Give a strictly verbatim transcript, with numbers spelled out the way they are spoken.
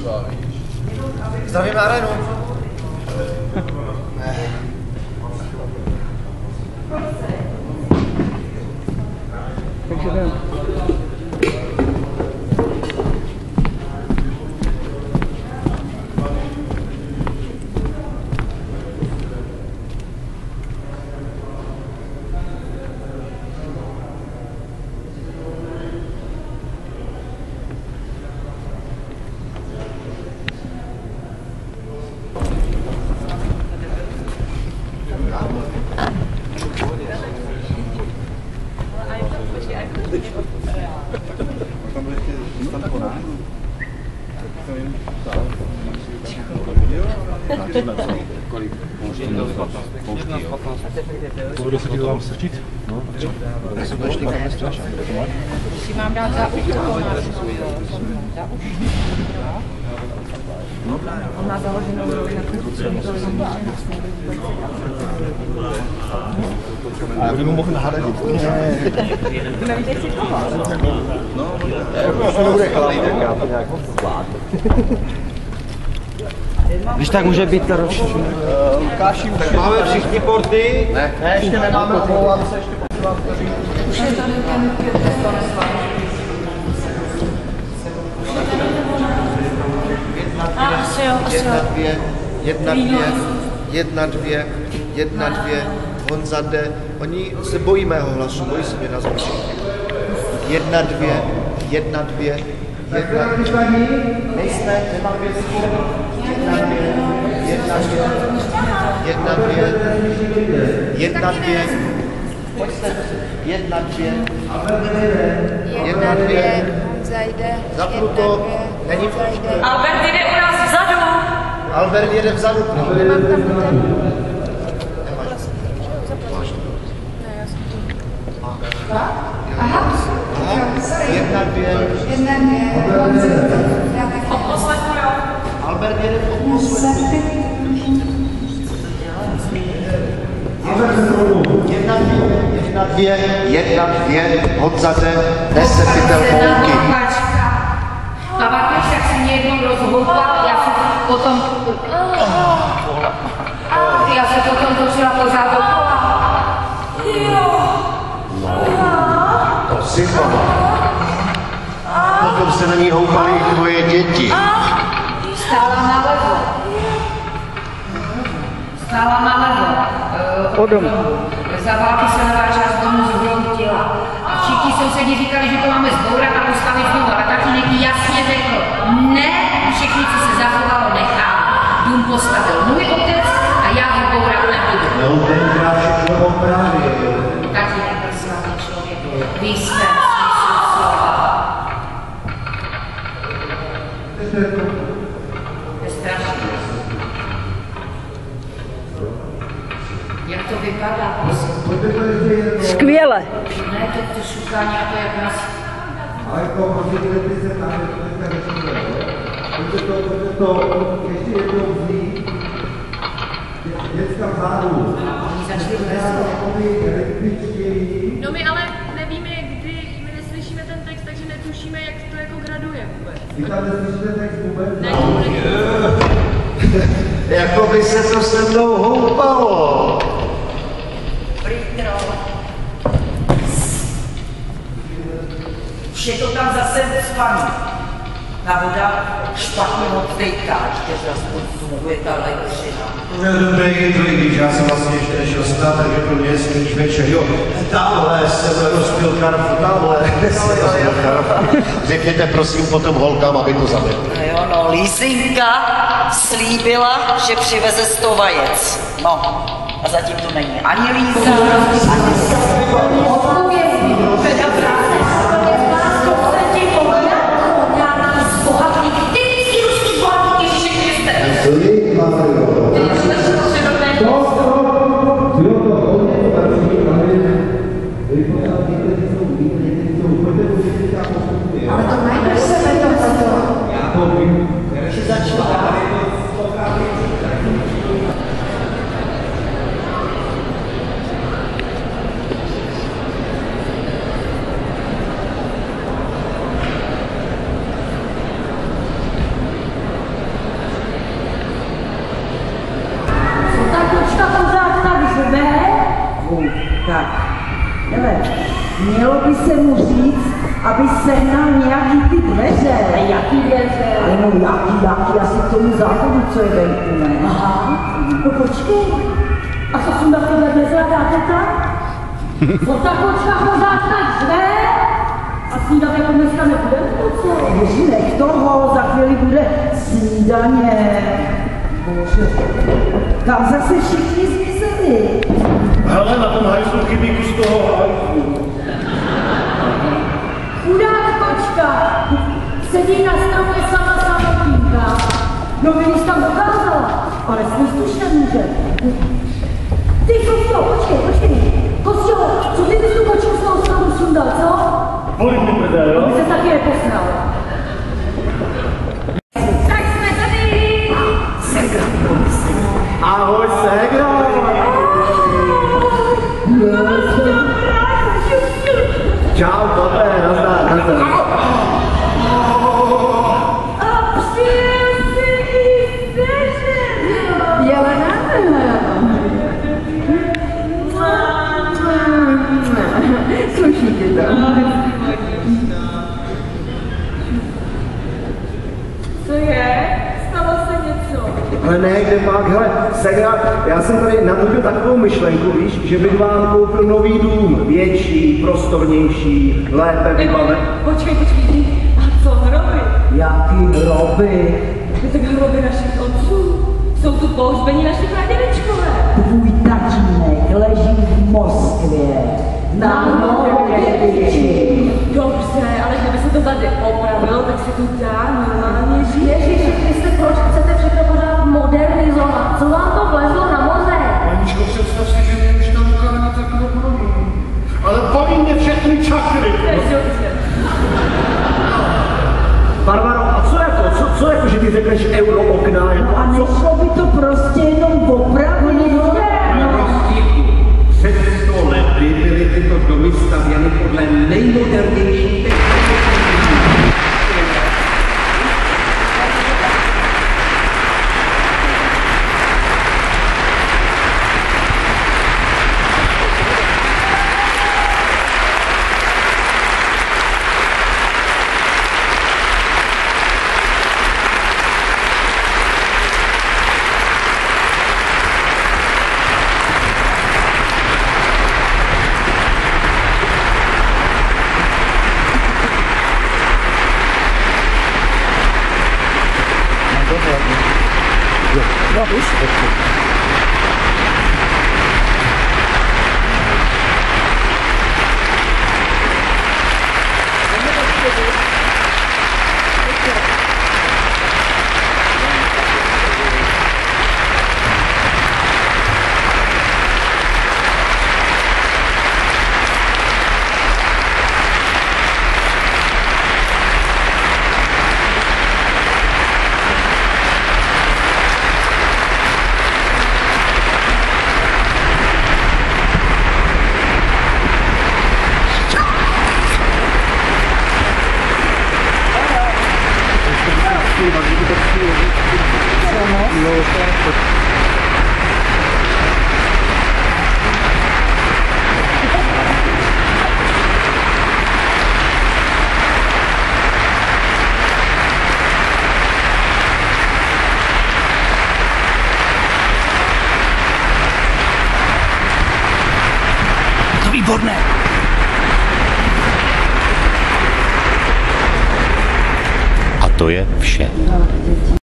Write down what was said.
Zdravíme arénu. Takže jdem. Bude se ti to vám strčit? No, si mám dát za uši, za uši. On má založenou a by mu mohl nahradit. Nevíte si toho? No, to nebude chalý, tak já to nějak zvládnu. Když tak může být to ročný. Lukáši, tak máme všichni porty? Ne, ne, ještě nemáme, omlouvám se, ještě potřebám vteřinu. Už je tady ten pět, to nesláme. Asi jo, asi Jedna, jo. dvě, jedna, dvě, jedna, dvě, jedna, dvě, Honza jde. Oni se bojí mého hlasu, bojí se mě na zvučení. Jedna, dvě, jedna, dvě, jedna, dvě. Nejsme, nemám věcí. Jedna, dvě, jedna, dvě, jedna, dvě, jedna, dvě. Pojďte, jedna, dvě, jedna, dvě. Zajde. Zapnuto, není Zajde. Albert jde u nás vzadu. Albert jede vzadu. Nemám tam ten. Aha. Jedna, dvě. Jedna, dvě. Odposlechu, jo. Albert jede po poslechu. Jedna, dvě, jedna, dvě, jedna, dvě, Honza jde, nese pytel mouky. Pamatuješ, jak jsi mě jednou rozhoupal, já jsem potom... Já jsem potom točila pořád dokola. To si pamatuju. Potom se na ní houpaly i tvoje děti. Stála nalevo. Stála nalevo. Od domu. Za války se nová část domu zhroutila. A všichni sousedi říkali, že to máme zbourat a postavit znovu. A tatínek jasně řekl, ne, všichni, co se zachovalo, nechá. Dům postavil můj otec a já ho bourat nebudu. No, tenkrát všechno opravil. Tatínek byl svatý člověk. Vy jste smysl slova. Je strašné. Jak to vypadá, prosím? Skvěle. Ne, to, to šukání a to jak nás... Ale to prostě ty se tam je to dneska nešlo, jo? Pojďte to, pojďte to, ještě jednou vzít. Děcka vzadu. Oni začali električtěji. No my ale nevíme, kdy, my neslyšíme ten text, takže netušíme, jak to jako graduje vůbec. Vy tam neslyšíte text vůbec? Ne, Jako by se to se mnou houpalo. Už je to tam zase spaný. Ta voda špatně odtejká, ještě aspoň funguje ta elektřina. No dobré je to, i když já jsem vlastně ještě nešel stát, takže pro mě je sníž večer. Jo, tamhle jsem rozpil karfu, tamhle jsem rozpil karfu. Řekněte prosím potom holkám, aby to zavedli. No jo, no, Lízinka slíbila, že přiveze sto vajec. No, a zatím to není ani Líza, ani odpovědný. Teda práce. To se ti povědá. Nějaký zbohatlík. Typický ruský zbohatlík, Ježíši Kriste. To je Mario. Ty jsi to přirodné. To, to, bylo to hodně starší, ale vy pořád víte, že jsou víte, že jsou úplně určitě tam postupně. Ale to mají pro sebe to. Já to vím. Když začala. Tak, hele, mělo by se mu říct, aby sehnal nějaký ty dveře. A jaký dveře? Ale no jaký, jaký, asi k tomu záchodu, co je venku, ne? Aha, no počkej. A co jsem na tyhle dveře a dáte tam? Co ta kočka pořád tak řve? A snídat jako dneska nebude, to co? Ježinek toho, za chvíli bude snídaně. Bože, kam zase všichni zmizeli? Hele, na tom hajslu chybí kus toho hajslu. Chudák kočka, sedí na stromě sama samotníka. No vidíš tam dokázala, ale smysl už nemůže. Ty Kostio, počkej, počkej. Kostio, co ty bys tu kočku z toho stromu sundal, co? Kolik mi prdel, jo? By se taky neposral. Tak jsme tady! Segra, Ahoj, Segra! Čau, pape, nazdar, nazdar. A přijel si i sežen! Jelena? Sluší ti to. Co je? Stalo se něco? Ale ne, kde pak, hele, Segra, já jsem tady nadhodil takovou myšlenku, víš, že bych vám koupil nový dům, větší, prostornější, lépe vybavený. Počkej, počkej, a co hroby? jaký hroby. Je to hroby našich otců. Jsou tu pohřbení naši pradědečkové. Tvůj tatínek leží v Moskvě. Na Novovědči. Dobře, ale kdyby se to tady opravilo, tak se tu dá normálně žít. Ježiši Kriste, proč chcete všechno pořád modernizovat? Co vám to vlezlo na mozek? Aničko, představ si, že mě už tam ukáže takovou podobu. Ale baví mě všechny čakry. To je dobře. Barbaro, a co jako, co, co jako, že ty řekneš euro okna? Jako, A nešlo by to prostě jenom opravit? Před sto lety byly tyto domy stavěny podle nejmodernější technologie. A to je vše.